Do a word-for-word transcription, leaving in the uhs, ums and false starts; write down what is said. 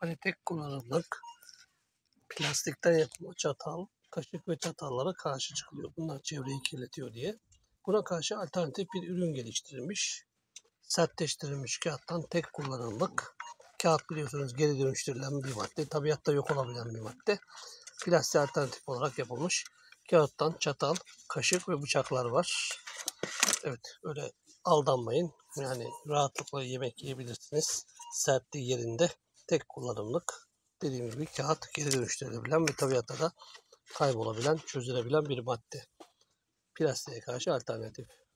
Hani tek kullanımlık plastikten yapılma çatal, kaşık ve çatallara karşı çıkılıyor. Bunlar çevreyi kirletiyor diye. Buna karşı alternatif bir ürün geliştirilmiş. Sertleştirilmiş kağıttan tek kullanımlık. Kağıt biliyorsunuz geri dönüştürülen bir madde. Tabiatta yok olabilen bir madde. Plastik alternatif olarak yapılmış. Kağıttan çatal, kaşık ve bıçaklar var. Evet, öyle aldanmayın. Yani rahatlıkla yemek yiyebilirsiniz. Sertliği yerinde, tek kullanımlık. Dediğim gibi kağıt geri dönüştürülebilen ve tabiatta da kaybolabilen, çözülebilen bir madde. Plastiğe karşı alternatif.